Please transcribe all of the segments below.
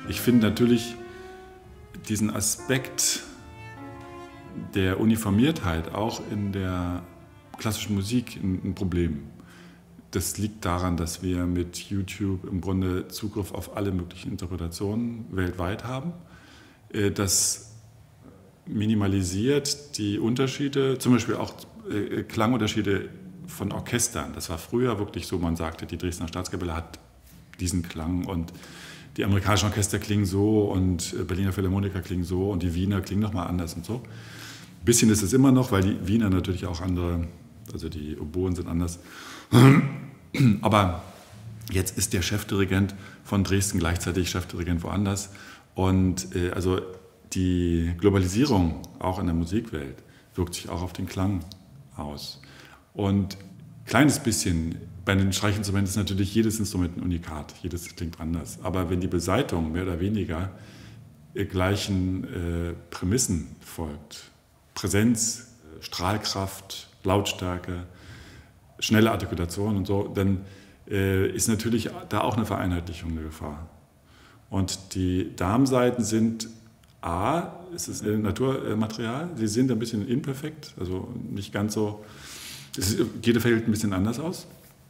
Ich finde natürlich diesen Aspekt der Uniformiertheit auch in der klassischen Musik ein Problem. Das liegt daran, dass wir mit YouTube im Grunde Zugriff auf alle möglichen Interpretationen weltweit haben. Das minimalisiert die Unterschiede, zum Beispiel auch Klangunterschiede von Orchestern. Das war früher wirklich so, man sagte, die Dresdner Staatskapelle hat diesen Klang und die amerikanischen Orchester klingen so und Berliner Philharmoniker klingen so und die Wiener klingen nochmal anders und so. Ein bisschen ist es immer noch, weil die Wiener natürlich auch andere, also die Oboen sind anders. Aber jetzt ist der Chefdirigent von Dresden gleichzeitig Chefdirigent woanders. Und also die Globalisierung auch in der Musikwelt wirkt sich auch auf den Klang aus. Und ein kleines bisschen, bei den Streichinstrumenten ist natürlich jedes Instrument ein Unikat, jedes klingt anders. Aber wenn die Beseitigung mehr oder weniger gleichen Prämissen folgt, Präsenz, Strahlkraft, Lautstärke, schnelle Artikulation und so, dann ist natürlich da auch eine Vereinheitlichung eine Gefahr. Und die Darmsaiten sind es ist ein Naturmaterial, sie sind ein bisschen imperfekt, also nicht ganz so, jede fällt ein bisschen anders aus.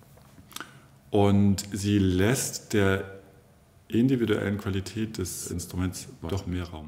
Und sie lässt der individuellen Qualität des Instruments doch mehr Raum.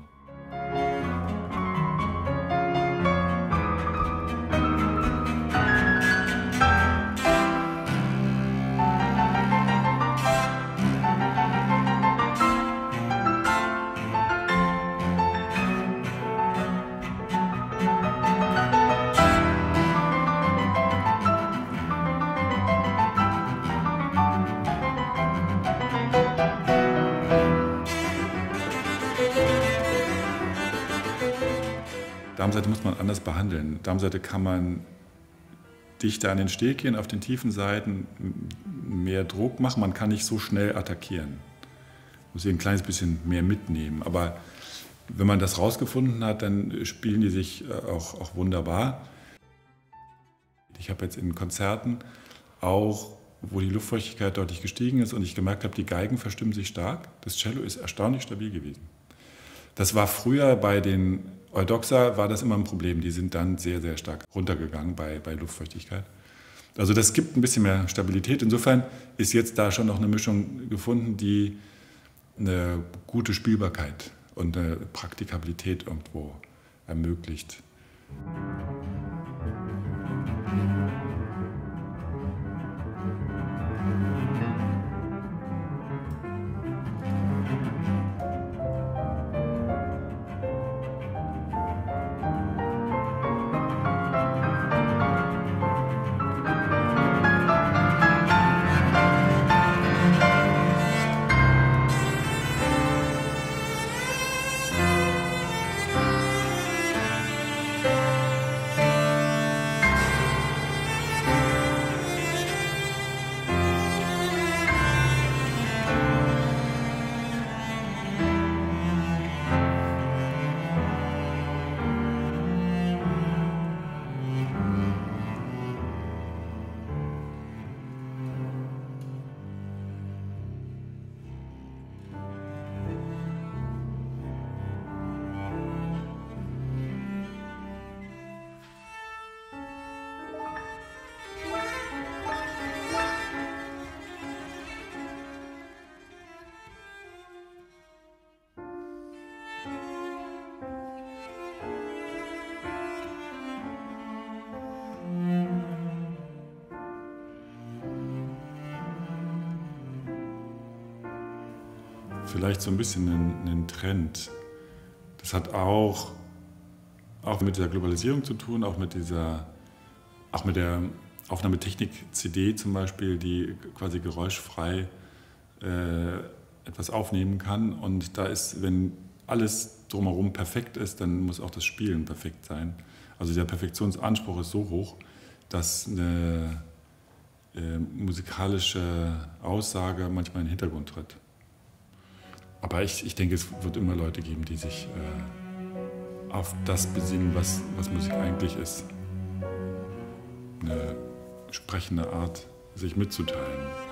Darmsaite muss man anders behandeln. Darmsaite kann man dichter an den Steg gehen, auf den tiefen Seiten mehr Druck machen. Man kann nicht so schnell attackieren. Muss sie ein kleines bisschen mehr mitnehmen. Aber wenn man das rausgefunden hat, dann spielen die sich auch wunderbar. Ich habe jetzt in Konzerten auch, wo die Luftfeuchtigkeit deutlich gestiegen ist und ich gemerkt habe, die Geigen verstimmen sich stark. Das Cello ist erstaunlich stabil gewesen. Das war früher bei den Eudoxa war das immer ein Problem. Die sind dann sehr, sehr stark runtergegangen bei Luftfeuchtigkeit. Also das gibt ein bisschen mehr Stabilität. Insofern ist jetzt da schon noch eine Mischung gefunden, die eine gute Spielbarkeit und eine Praktikabilität irgendwo ermöglicht. Vielleicht so ein bisschen einen Trend. Das hat auch mit der Globalisierung zu tun, auch mit der Aufnahmetechnik CD zum Beispiel, die quasi geräuschfrei etwas aufnehmen kann. Und da ist, wenn alles drumherum perfekt ist, dann muss auch das Spielen perfekt sein. Also der Perfektionsanspruch ist so hoch, dass eine musikalische Aussage manchmal in den Hintergrund tritt. Aber ich denke, es wird immer Leute geben, die sich auf das besinnen, was Musik eigentlich ist. Eine sprechende Art, sich mitzuteilen.